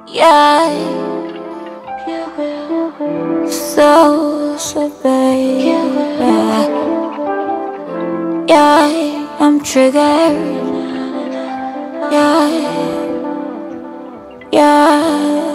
Yeah, so baby. Yeah, I'm triggered. Yeah.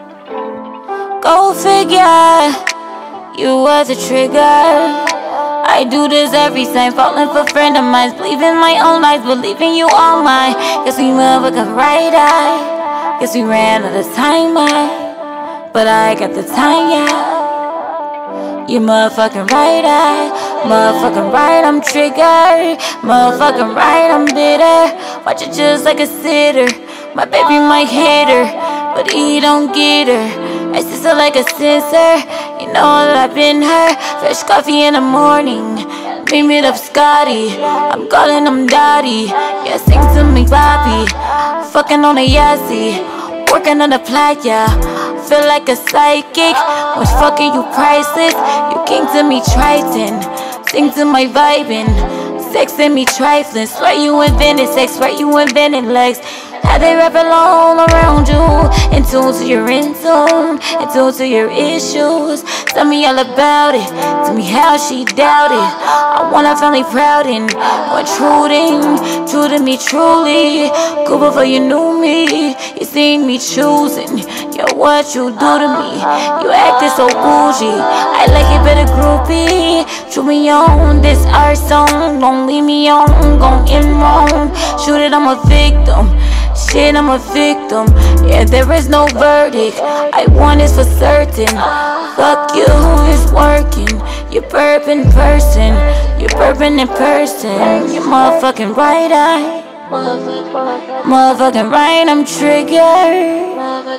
Go figure, you were the trigger. I do this every time, falling for friend of mine, believing my own lies, believing you all mine. Guess we motherfucking right eye. Guess we ran out of time, but I got the time, yeah. You motherfucking right eye, motherfucking right, I'm triggered. Motherfucking right, I'm bitter. Watch it just like a sitter. My baby might hit her, but he don't get her. I sister like a sister, you know that I've been her. Fresh coffee in the morning, beam it up Scotty. I'm calling him daddy, yeah, sing to me Bobby. Fucking on a Yahtzee, working on the playa. Feel like a psychic, when fucking you priceless. You king to me Triton, sing to my vibin'. Sex in me trifling, swear you invented sex, swear you invented legs. How they wrap alone around you, in tune to your in tune, in tune to your issues. Tell me all about it, tell me how she doubted. I want her family proud and true to me truly. Cool before you knew me, you seen me choosing. Yo, what you do to me, you acted so bougie. I like it better groupie, shoot me on this art song. Don't leave me on, gon' end wrong. Shoot it, I'm a victim. Shit, I'm a victim. Yeah, there is no verdict. I want this for certain. Fuck you, it's working. You're burping in person. You're burping in person. You're motherfucking right eye. Motherfucking right, I'm triggered.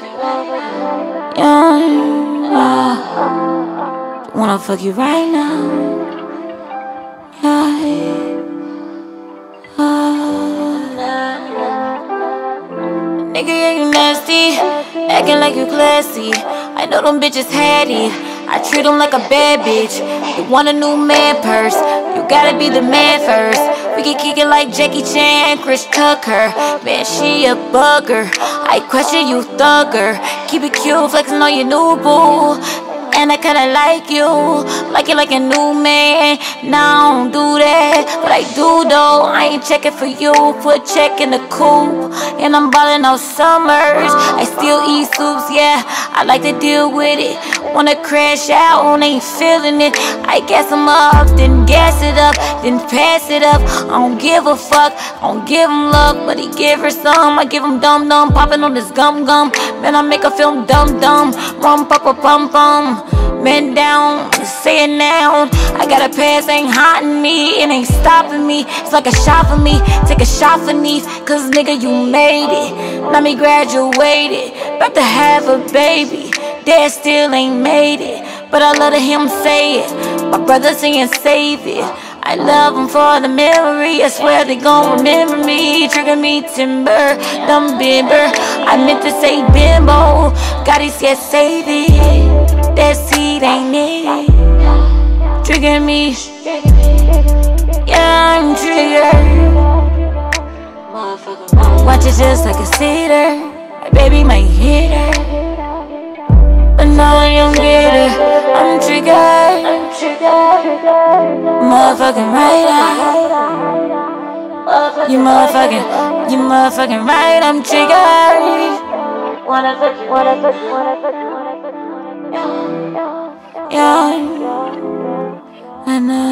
Yeah. Wanna fuck you right now. Yeah. Nigga, yeah, you nasty, acting like you classy. I know them bitches had it, I treat them like a bad bitch. You want a new man purse, you gotta be the man first. We can kick it like Jackie Chan, Chris Tucker. Man, she a bugger, I question you thugger. Keep it cute, flexing on your new boo. And I kinda like you, like it like a new man. Now I don't do that, but I do though. I ain't checking for you, put check in the coop. And I'm ballin' out summers, I still eat soups, yeah. I like to deal with it, wanna crash out, ain't feeling it. I gas him up, then gas it up, then pass it up. I don't give a fuck, I don't give him love, but he give her some. I give him dum-dum, popping on this gum-gum. Man, I make her feel dumb-dumb, rum-pa-pa-pum-pum. Man down, say it now. I got a pass, ain't hotting me, it ain't stopping me. It's like a shot for me, take a shot for these. Cause nigga, you made it, let me graduated. About to have a baby, dad still ain't made it, but I love to hear him say it. My brother saying save it, I love them for the memory. I swear they gon' remember me. Trigger me timber, dumb bimber. I meant to say bimbo, Gotti said save it. That seed ain't it. Trigger me, yeah, I'm triggered. Watch it just like a cedar. My baby might hit her, but now I don't get her. I'm triggered. Motherfucking right eye. You motherfucking right, I'm triggered. Yeah, I know.